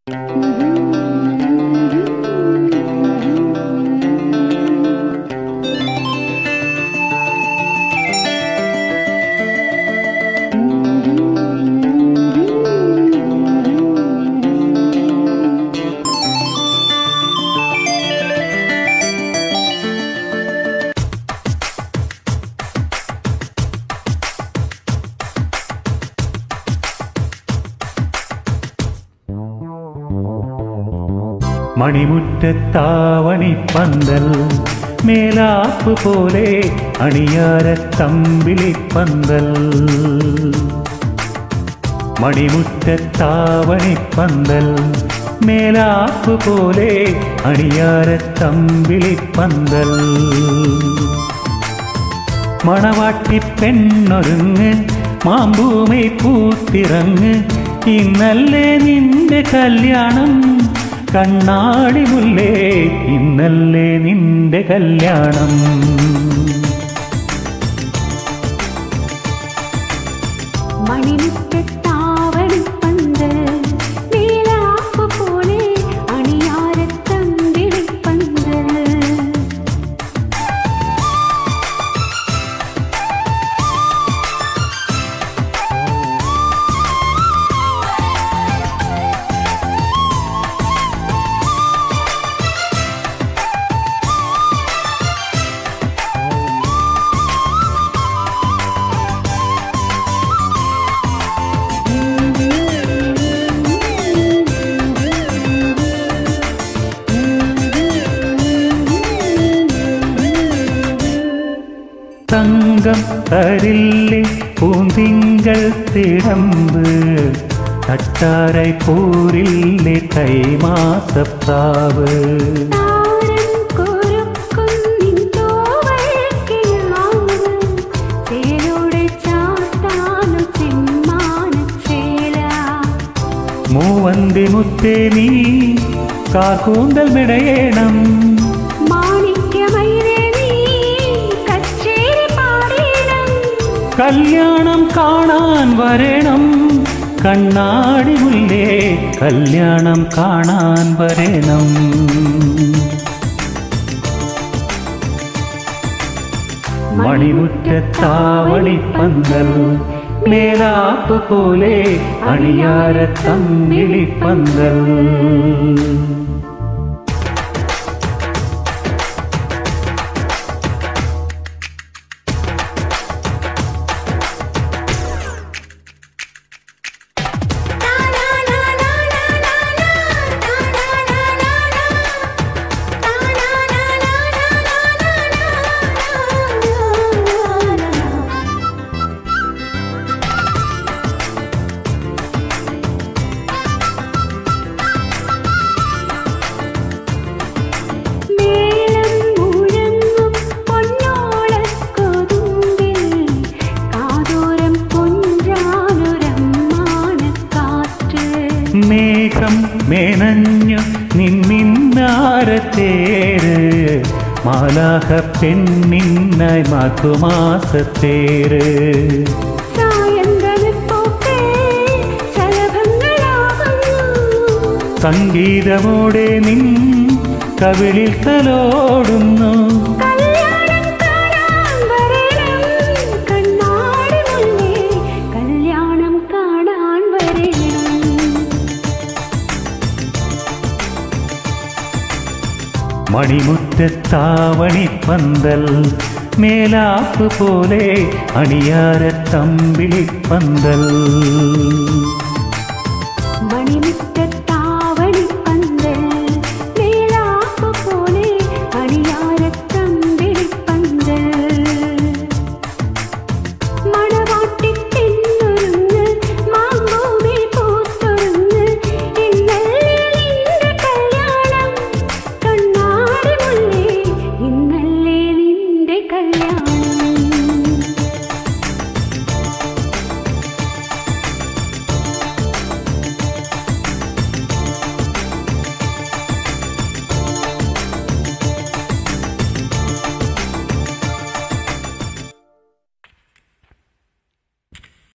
മണിമുറ്റത്താവണിപ്പന്തൽ മേലാപ്പ് പോലെ അണിയാരത്തമ്പിളിപ്പന്തൽ. മണിമുറ്റത്താവണിപ്പന്തൽ മേലാപ്പ് പോലെ അണിയാരത്തമ്പിളിപ്പന്തൽ. മണവാട്ടിപ്പെണ്ണൊരുങ്ങ് മാമ്പൂമൈ പൂത്തിറങ്ങ്, ഇന്നല്ലേ നിന്റെ കല്യാണം കണ്ണാടി മുല്ലേ, ഇന്നല്ലേ നിന്റെ കല്യാണം. മണിമുറ്റത്താവണിപ്പന്തൽ മേലാപ്പ് പോലെ അണിയാരത്തമ്പിളിപ്പന്തൽ. തങ്കം തരില്ലേ പൂന്തിങ്കൾ തിടമ്പ്, തട്ടാരായി പോരില്ലേ കൈമാസപ്രാവ്. മൂവന്തി മുത്തേ നീ കാക്കൂന്തൽ മെടയേണം, കല്യാണം കാണാൻ വരണം കണ്ണാടി മുല്ലേ, കല്യാണം കാണാൻ വരണം. മണിമുറ്റത്താവണിപ്പന്തൽ മേലാപ്പ് പോലെ അണിയാരത്തമ്പിളിപ്പന്തൽ. മേഘം മേനഞ്ഞു നിന്നിന്നാരത്തേര്, മാലാഹ പെണ്ണിന്നായി മാഘമാസത്തേര്. സംഗീതമോടെ നിൻ കവിളിൽ തലോടുന്നു, മണിമുറ്റത്താവണിപ്പന്തൽ മേലാപ്പ് പോലെ അണിയാരത്തമ്പിളിപ്പന്തൽ. മണിമുറ്റ